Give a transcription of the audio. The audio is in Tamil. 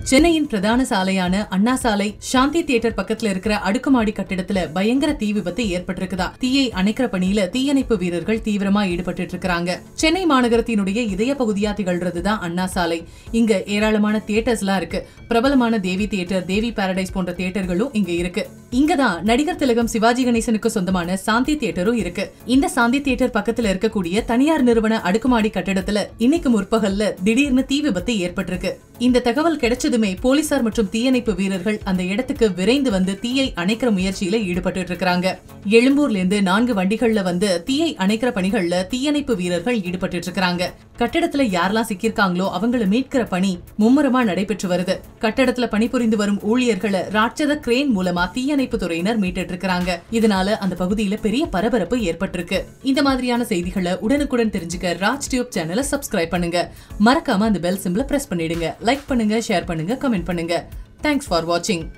சென்னையின் பிரதான சாலையான அண்ணா சாலை சாந்தி தியேட்டர் பக்கத்துல இருக்கிற அடுக்குமாடி கட்டிடத்துல பயங்கர தீ விபத்து ஏற்பட்டிருக்குதா. தீயை அணைக்கிற பணியில தீயணைப்பு வீரர்கள் தீவிரமா ஈடுபட்டு இருக்காங்க. சென்னை மாநகரத்தினுடைய இதய பகுதியா திகழ்றதுதான் அண்ணா சாலை. இங்க ஏராளமான தியேட்டர்ஸ் எல்லாம் இருக்கு. பிரபலமான தேவி தியேட்டர், தேவி பாரடைஸ் போன்ற தியேட்டர்களும் இங்க இருக்கு. இங்கதான் நடிகர் திலகம் சிவாஜி கணேசனுக்கு சொந்தமான சாந்தி தியேட்டரும் இருக்கு. இந்த சாந்தி தியேட்டர் பக்கத்துல இருக்கக்கூடிய தனியார் நிறுவன அடுக்குமாடி கட்டிடத்துல இன்னைக்கு முற்பகல்ல திடீர்னு தீ விபத்து ஏற்பட்டிருக்கு. இந்த தகவல் கிடைச்சதுமே போலீசார் மற்றும் தீயணைப்பு வீரர்கள் அந்த இடத்துக்கு விரைந்து வந்து தீயை அணைக்கிற முயற்சியில ஈடுபட்டு இருக்காங்க. எழும்பூர்ல இருந்து 4 வண்டிகள்ல வந்து தீயை அணைக்கிற பணிகள்ல தீயணைப்பு வீரர்கள் ஈடுபட்டு இருக்காங்க. கட்டடத்துல யாரெல்லாம் சிக்கிருக்காங்களோ அவங்களை மீட்கிற பணி மும்முரமா நடைபெற்று வருது. கட்டடத்துல பணிபுரிந்து வரும் ஊழியர்களை ராட்சத கிரேன் மூலமா தீயணைப்பு துறையினர் மீட்டு இருக்காங்க. இதனால அந்த பகுதியில பெரிய பரபரப்பு ஏற்பட்டிருக்கு. இந்த மாதிரியான செய்திகளை உடனுக்குடன் தெரிஞ்சுக்க ராஜ் டியூப் சேனலை சப்ஸ்கிரைப் பண்ணுங்க. மறக்காம அந்த பெல் சிம்பிளை பிரஸ் பண்ணிடுங்க. லைக் பண்ணுங்க, ஷேர் பண்ணுங்க, கமெண்ட் பண்ணுங்க. தேங்க்ஸ் ஃபார் வாட்சிங்.